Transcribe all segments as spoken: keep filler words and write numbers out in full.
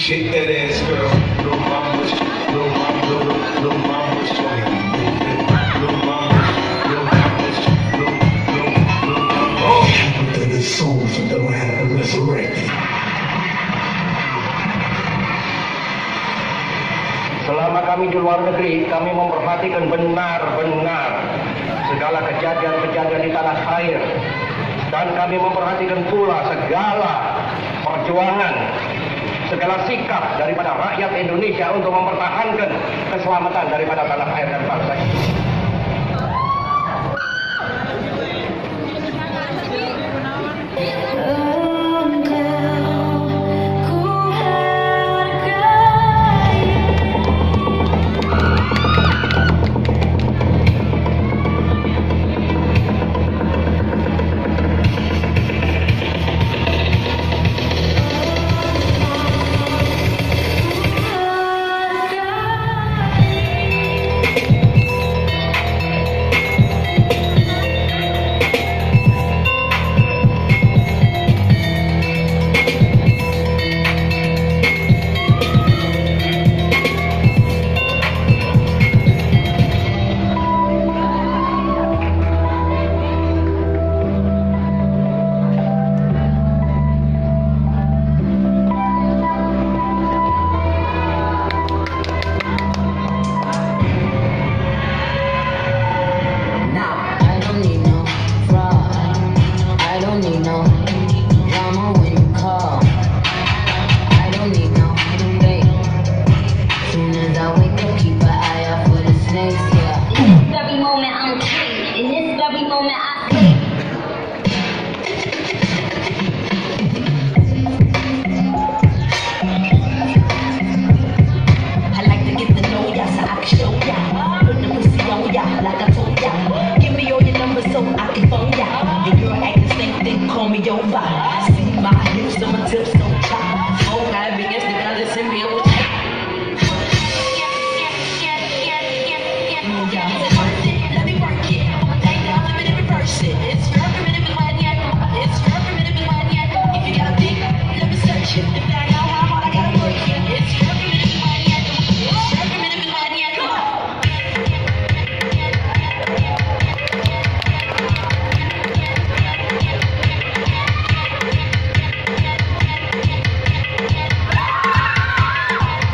Shake that ass, girl. Little mama, little mama, little, little mama, show me. Little mama, little mama, little, little, little mama. Oh, that the souls of the land are resurrected. Selama kami di luar negeri, kami memperhatikan benar-benar segala kejadian-kejadian di tanah air. Dan kami memperhatikan pula segala perjuangan, segala sikap daripada rakyat Indonesia untuk mempertahankan keselamatan daripada tanah air dan bangsa ini.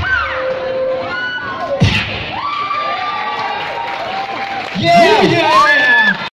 Yeah! Yeah!